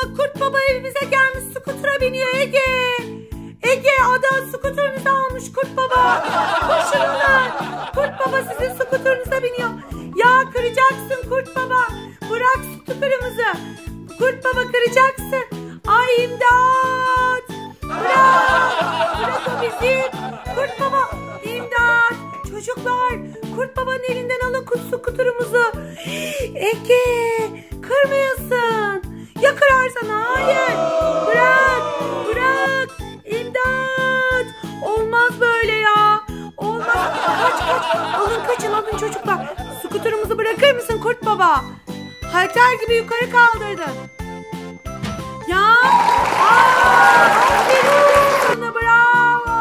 Kurt Baba evimize gelmiş, skutura biniyor Ege. Ege, Ada skuturunuzu almış Kurt Baba. Koşun ona. Kurt Baba sizin skuturunuza biniyor. Ya kıracaksın Kurt Baba. Bırak skuturumuzu. Kurt Baba kıracaksın. Ay imdat. Bırak o bizi. Kurt Baba imdat. Çocuklar, Kurt Baba'nın elinden alın skuturumuzu. Ege, kırmayasın. Ya kırarsan? Hayır. Bırak. İmdat. Olmaz böyle ya. Olmaz. Kaç. Alın çocuklar. Skuturumuzu bırakır mısın Kurt Baba? Halter gibi yukarı kaldırdın. Ya. Aferin sana, bravo.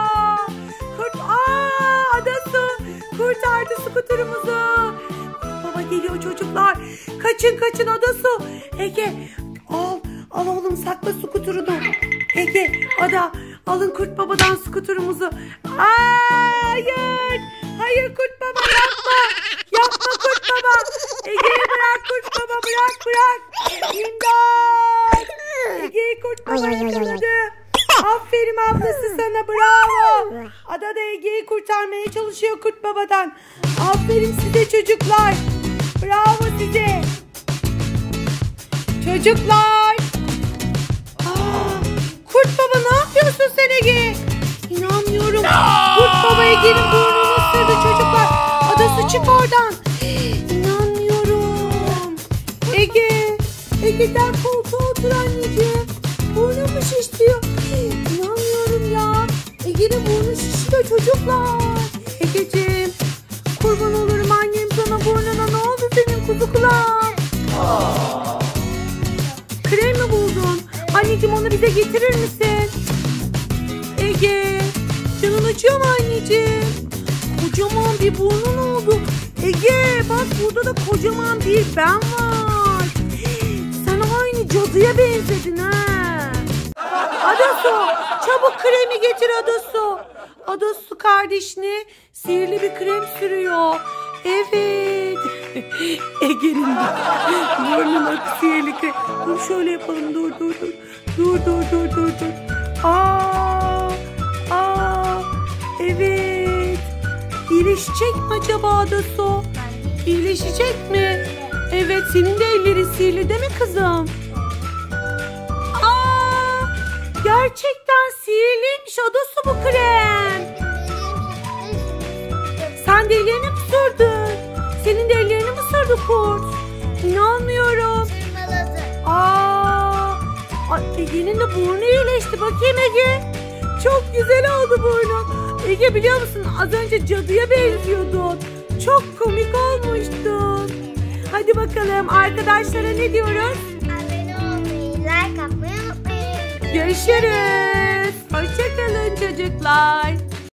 Adası kurtardı skuturumuzu. Kurt Baba geliyor çocuklar. Kaçın Adası. Ege, al oğlum, sakla skuturunu. Ege, Ada, alın Kurt Baba'dan skuturumuzu. Hayır Kurt Baba, yapma Kurt Baba. Ege'yi bırak Kurt Baba, bırak. İmdat. Ege'yi Kurt Baba yakaladı. Aferin ablası sana, bravo. Ada da Ege'yi kurtarmaya çalışıyor Kurt Baba'dan. Aferin size çocuklar. Bravo size. Çocuklar. Kurt Baba, ne yapıyorsun sen Ege? İnanmıyorum. Kurt Baba Ege'nin burnunu ısırdı çocuklar. Adası çık oradan. İnanmıyorum. Ege gel koltuğa otur anneciğim. Burnum şişiyor. İnanmıyorum ya. Ege'nin burnu şişiyor çocuklar. Egeciğim, kurban olurum annem sana, burnuna ne oldu senin kuzu kulağın? Krem mi buldun? Anneciğim, onu bize getirir misin? Ege, canın acıyor mu anneciğim? Kocaman bir burnun oldu. Ege, bak burada da kocaman bir ben var. Sen aynı cadıya benzedin ha. Adasu, çabuk kremi getir Adasu. Adasu kardeşine sihirli bir krem sürüyor. Evet. Ege'nin burnuna sihirli krem. Dur şöyle yapalım. Dur. Dur. Evet. İyileşecek mi acaba Adasu? İyileşecek mi? Evet, senin de ellerin sihirli değil mi kızım? Gerçekten sihirliymiş Adasu bu krem. Sen de ellerini mi sürdün? Senin de ellerini mi sürdü kurt? İnanmıyorum. Ege'nin de burnu iyileşti. Bakayım Ege. Çok güzel oldu burnu. Ege, biliyor musun, az önce cadıya benziyordun. Çok komik olmuştun. Hadi bakalım, arkadaşlara ne diyoruz? Abone olmayı, like atmayı unutmayın. Görüşürüz. Hoşçakalın çocuklar.